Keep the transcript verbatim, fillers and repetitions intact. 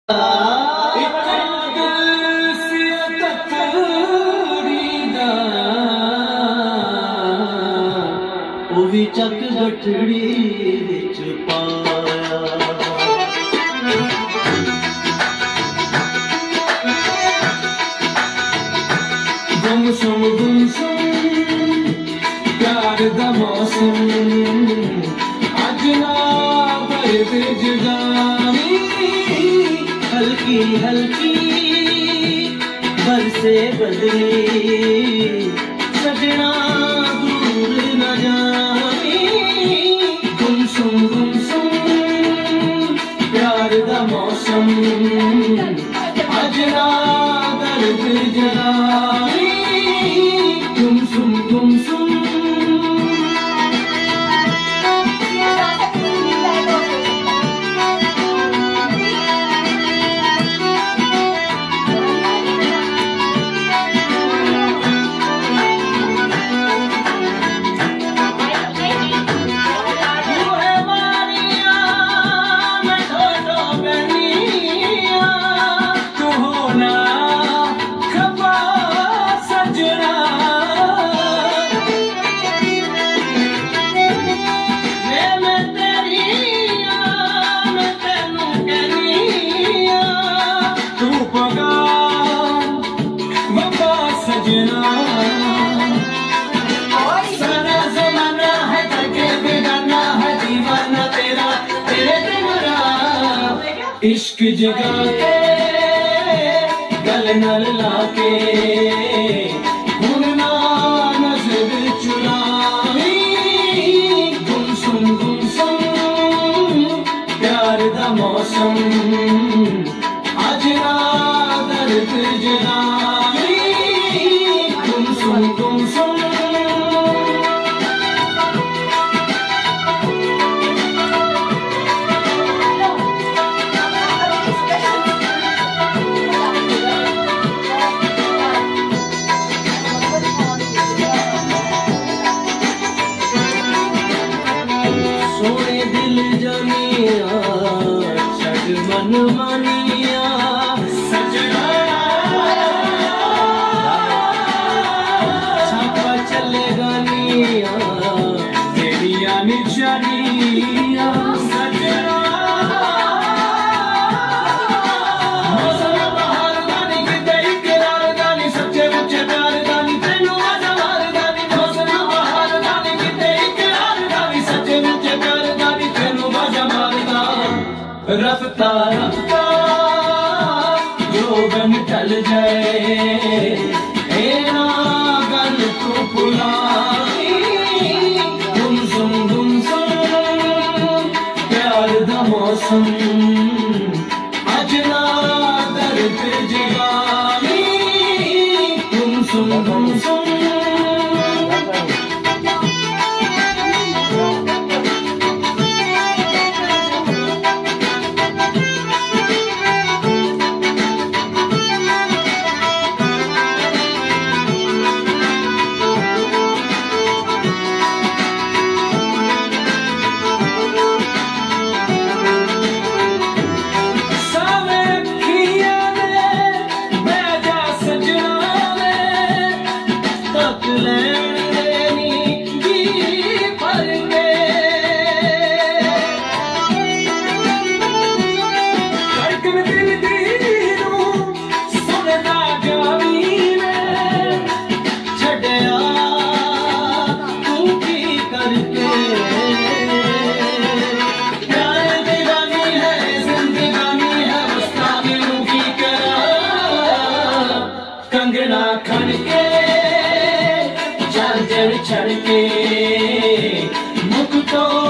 चक गठड़ी विच पाया गुमसुम गुमसुम प्यार दा मौसम अज ना दर्द जुदाई हल्की हल्की बरसे बदली सजना दूर न जाए गुमसुम गुमसुम प्यार दा मौसम अज ना दर्द जुदाई गुमसुम गुमसुम इश्क जगा के गल नल लाके हुन ना नजर चुरावी गुमसुम गुमसुम प्यार दा मौसम अज ना दर्द जगावी गुमसुम गुमसुम सोने दिल जानिया छड़ मन मानिया सजना छापा चले गानिया तेरिया निशानिया सजना मौसम बहार गानी किते इकरार गानी सच्चे मुझे प्यार गानी तेनू मजा मार गानी मौसम बहार गानी किते इकरार गानी सच्चे मुझे रफ्ता रफ्ता जोगन टल जाए ना गल तो पुलाई गुमसुम गुमसुम प्यार दा मौसम अज ना दर्द जगावी गुमसुम गुमसुम कंगना खन के चार्जर छड़ के मुख तो